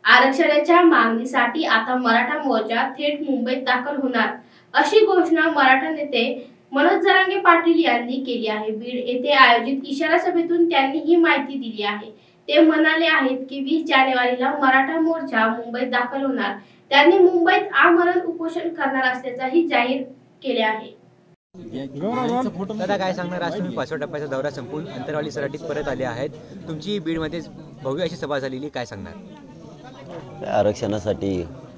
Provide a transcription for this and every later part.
आरक्षणाच्या मागणीसाठी आता मराठा मोर्चा थेट मुंबईत दाखल होणार अशी घोषणा मराठा नेते मनोज जरांगे पाटील यांनी केली आहे। बीड येथे आयोजित इशारा सभेतून त्यांनी ही माहिती दिली आहे। ते म्हणाले आहेत की 20 जानेवारीला मराठा मोर्चा मुंबईत दाखल होणार। त्यांनी मुंबईत आमरण उपोषण करणार असल्याचेही जाहीर केले आहे। दादा काय सांगणार, आज तुम्ही 5व्या टप्प्याचा दौरा संपून अंतरवाली सराटीत परत आले आहेत। तुमची बीडमध्ये भव्य अशी सभा झालेली, काय सांगणार? आरक्षणासाठी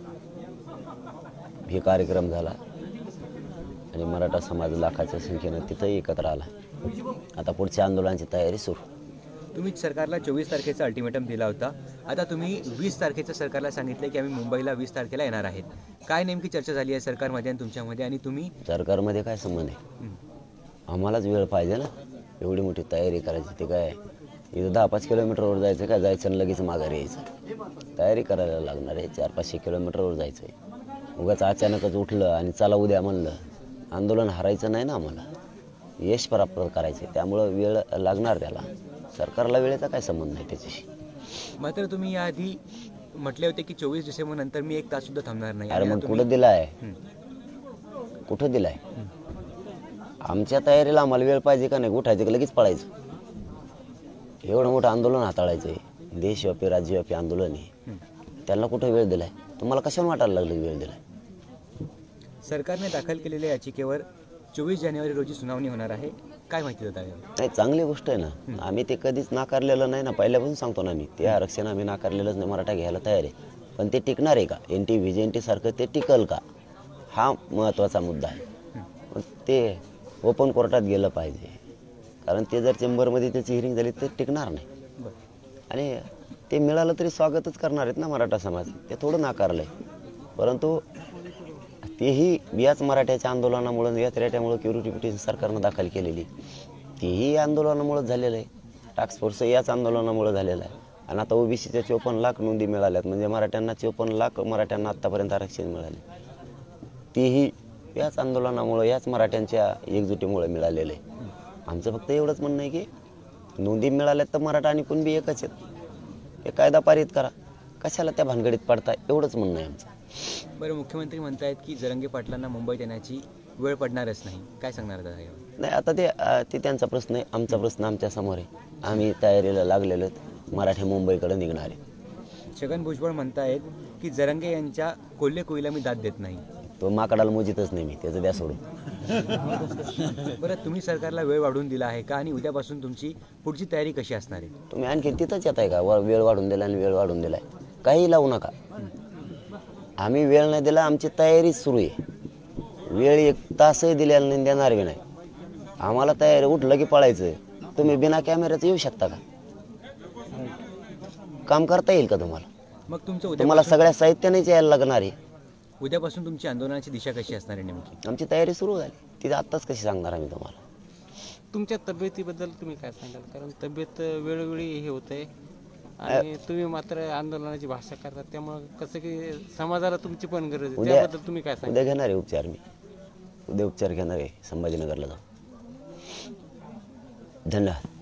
हे कार्यक्रम झाला आणि मराठा समाज लाखाच्या संख्येने तिथंही एकत्र आला। आता पुढच्या आंदोलनाची तयारी सुरू। तुम्ही सरकारला 24 तारखेचा अल्टिमेटम दिला होता, आता तुम्ही 20 तारखेचं सरकारला सांगितलं की आम्ही मुंबईला 20 तारखेला येणार आहेत। काय नेमकी चर्चा झाली आहे सरकारमध्ये आणि तुमच्यामध्ये? आणि तुम्ही सरकारमध्ये काय संबंध आहे? आम्हालाच वेळ पाहिजे ना, एवढी मोठी तयारी करायची। ते काय इथं 10-5 किलोमीटरवर जायचं, काय जायचं आणि लगेच माघारी यायचं? तयारी करायला लागणार आहे। 400-500 किलोमीटरवर जायचं आहे। उगाच अचानकच उठलं आणि चला उद्या म्हणलं, आंदोलन हरायचं नाही ना, आम्हाला यश प्राप्त करायचं, त्यामुळं वेळ लागणार त्याला। सरकारला वेळेचा काय संबंध नाही त्याच्याशी। मात्र तुम्ही याआधी म्हटले होते की 24 डिसेंबर नंतर मी 1 तास सुद्धा थांबणार नाही। अरे मग कुठं दिलाय? कुठं दिलाय? आमच्या तयारीला आम्हाला वेळ पाहिजे का नाही? उठायचं लगेच पळायचं? एवढं मोठं आंदोलन हाताळायचं आहे, देशव्यापी राज्यव्यापी आंदोलन आहे, त्यांना कुठं वेळ दिलाय? तुम्हाला कशाला वाटायला लागलं वेळ दिलाय? सरकारने दाखल केलेल्या याचिकेवर 24 जानेवारी रोजी सुनावणी होणार आहे, काय माहिती देता? नाही, चांगली गोष्ट आहे ना। आम्ही ते कधीच नाकारलेलं नाही ना, पहिल्यापासून सांगतो ना मी, ते आरक्षण आम्ही नाकारलेलंच नाही। मराठा घ्यायला तयार आहे, पण ते टिकणार आहे का? NT VJNT सारखं ते टिकल का, हा महत्त्वाचा मुद्दा आहे। पण ते ओपन कोर्टात गेलं पाहिजे, कारण ते जर चेंबरमध्ये त्याची हिअरिंग झाली तर टिकणार नाही। आणि ते मिळालं तरी स्वागतच करणार आहेत ना मराठा समाज, ते थोडं नाकारलं आहे। परंतु तेही याच मराठ्याच्या आंदोलनामुळे, याच रेट्यामुळे क्युरिटी पिटिशन सरकारनं दाखल केलेली, तेही आंदोलनामुळेच झालेलं आहे। टास्क फोर्स याच आंदोलनामुळे झालेलं आहे। आणि आता OBCच्या 54 लाख नोंदी मिळाल्यात, म्हणजे मराठ्यांना 54 लाख मराठ्यांना आत्तापर्यंत आरक्षण मिळाले, तेही याच आंदोलनामुळे, याच मराठ्यांच्या एकजुटीमुळे मिळालेलं आहे। आमचं फक्त एवढंच म्हणणं आहे की नोंदी मिळाल्यात तर मराठा आणि कुणबी एकच आहेत, हे कायदा पारित करा, कशाला त्या भानगडीत पडता, एवढंच म्हणणं आहे आमचं। बरं, मुख्यमंत्री म्हणतायत की जरांगे पाटलांना मुंबईत येण्याची वेळ पडणारच नाही, काय सांगणार दादा? नाही, आता ते त्यांचा प्रश्न आहे, आमचा प्रश्न आमच्या समोर आहे। आम्ही तयारीला लागलेलो, मराठी मुंबईकडे निघणार आहे। छगन भुजबळ म्हणतायत की जरांगे यांच्या कोल्हे कोईला मी दाद देत नाही। तो माकडाला मोजितच नाही मी, त्याचं द्या सोडून। बरं, तुम्ही सरकारला वेळ वाढवून दिला आहे का, आणि उद्यापासून तुमची पुढची तयारी कशी असणार आहे? तुम्ही आणखी तिथंच येत आहे का? वेळ वाढून दिला आणि वेळ वाढून दिलाय, काही लावू नका। आम्ही वेळ नाही दिला, आमची तयारी सुरू आहे। वेळ 1 तासही दिलेला नाही, देणार बी नाही। आम्हाला तयारी, उठलं की पळायचं। तुम्ही बिना कॅमेऱ्याचं येऊ शकता का? काम करता येईल का तुम्हाला? मग तुम्हाला सगळ्या साहित्यानेच यायला लागणार आहे। उद्यापासून तुमची आंदोलनाची दिशा कशी असणार आहे नेमकी? आमची तयारी सुरू झाली, ती आत्ताच कशी सांगणार आम्ही तुम्हाला? तुमच्या तब्येतीबद्दल तुम्ही काय सांगाल? कारण तब्येत वेळोवेळी हे होतंय आणि तुम्ही मात्र आंदोलनाची भाषा करतात, त्यामुळे कसं की समाजाला तुमची पण गरज आहे, त्याबद्दल तुम्ही काय सांगाल? उद्या घेणार आहे उपचार, मी उद्या उपचार घेणार आहे, संभाजीनगरला जाऊ। धन्यवाद।